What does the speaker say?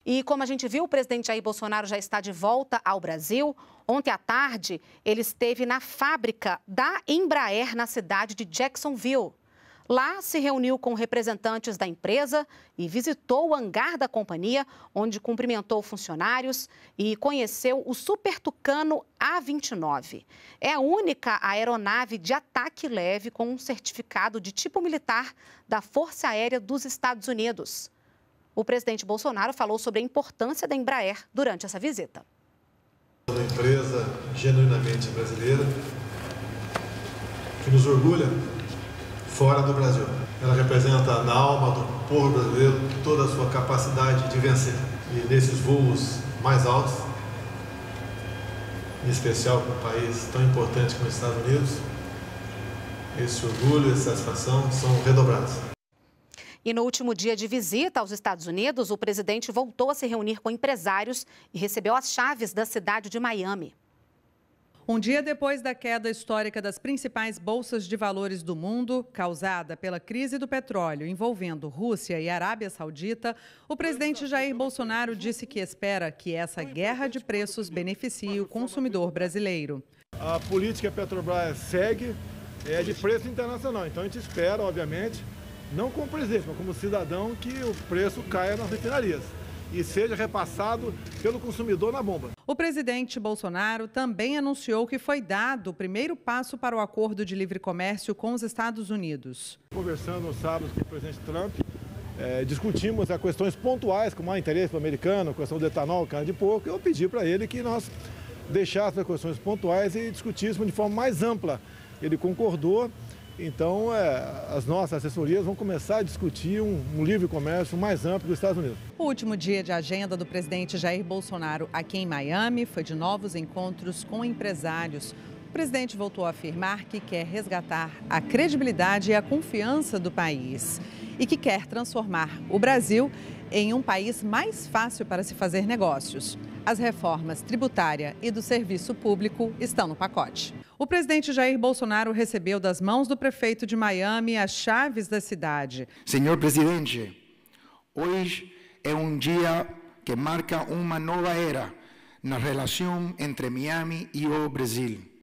E como a gente viu, o presidente Jair Bolsonaro já está de volta ao Brasil. Ontem à tarde, ele esteve na fábrica da Embraer, na cidade de Jacksonville. Lá, se reuniu com representantes da empresa e visitou o hangar da companhia, onde cumprimentou funcionários e conheceu o Super Tucano A-29. É a única aeronave de ataque leve com um certificado de tipo militar da Força Aérea dos Estados Unidos. O presidente Bolsonaro falou sobre a importância da Embraer durante essa visita. Uma empresa genuinamente brasileira, que nos orgulha fora do Brasil. Ela representa na alma do povo brasileiro toda a sua capacidade de vencer. E nesses voos mais altos, em especial para um país tão importante como os Estados Unidos, esse orgulho e essa satisfação são redobrados. E no último dia de visita aos Estados Unidos, o presidente voltou a se reunir com empresários e recebeu as chaves da cidade de Miami. Um dia depois da queda histórica das principais bolsas de valores do mundo, causada pela crise do petróleo envolvendo Rússia e Arábia Saudita, o presidente Jair Bolsonaro disse que espera que essa guerra de preços beneficie o consumidor brasileiro. A política Petrobras segue de preço internacional, então a gente espera, obviamente, não como presidente, mas como cidadão, que o preço caia nas refinarias e seja repassado pelo consumidor na bomba. O presidente Bolsonaro também anunciou que foi dado o primeiro passo para o acordo de livre comércio com os Estados Unidos. Conversando no sábado com o presidente Trump, discutimos as questões pontuais, como há interesse do americano, a questão do etanol, cana de porco. Eu pedi para ele que nós deixássemos as questões pontuais e discutíssemos de forma mais ampla. Ele concordou. Então, as nossas assessorias vão começar a discutir um livre comércio mais amplo dos Estados Unidos. O último dia de agenda do presidente Jair Bolsonaro aqui em Miami foi de novos encontros com empresários. O presidente voltou a afirmar que quer resgatar a credibilidade e a confiança do país e que quer transformar o Brasil em um país mais fácil para se fazer negócios. As reformas tributária e do serviço público estão no pacote. O presidente Jair Bolsonaro recebeu das mãos do prefeito de Miami as chaves da cidade. Senhor presidente, hoje é um dia que marca uma nova era na relação entre Miami e o Brasil.